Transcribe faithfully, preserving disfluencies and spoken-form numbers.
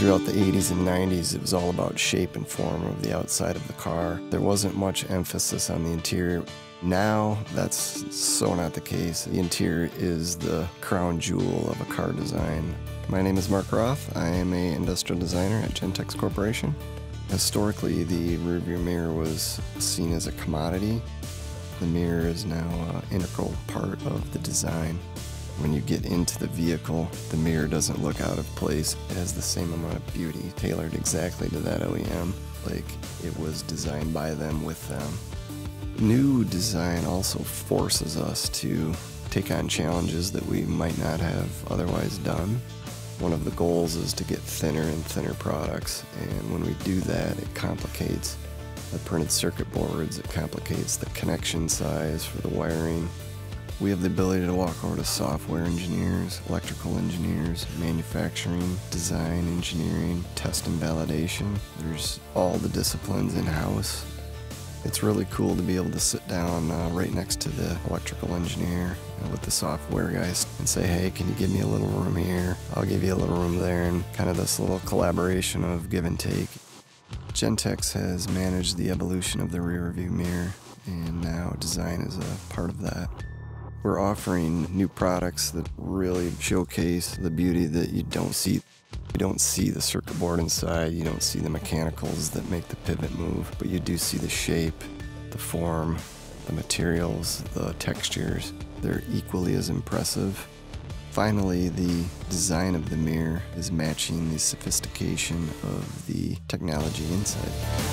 Throughout the eighties and nineties, it was all about shape and form of the outside of the car. There wasn't much emphasis on the interior. Now, that's so not the case. The interior is the crown jewel of a car design. My name is Mark Roth. I am an industrial designer at Gentex Corporation. Historically, the rearview mirror was seen as a commodity. The mirror is now an integral part of the design. When you get into the vehicle, the mirror doesn't look out of place. It has the same amount of beauty, tailored exactly to that O E M, like it was designed by them with them. New design also forces us to take on challenges that we might not have otherwise done. One of the goals is to get thinner and thinner products, and when we do that, it complicates the printed circuit boards, it complicates the connection size for the wiring. We have the ability to walk over to software engineers, electrical engineers, manufacturing, design, engineering, test and validation. There's all the disciplines in-house. It's really cool to be able to sit down uh, right next to the electrical engineer uh, with the software guys and say, hey, can you give me a little room here? I'll give you a little room there, and kind of this little collaboration of give and take. Gentex has managed the evolution of the rear view mirror, and now design is a part of that. We're offering new products that really showcase the beauty that you don't see. You don't see the circuit board inside, you don't see the mechanicals that make the pivot move, but you do see the shape, the form, the materials, the textures. They're equally as impressive. Finally, the design of the mirror is matching the sophistication of the technology inside.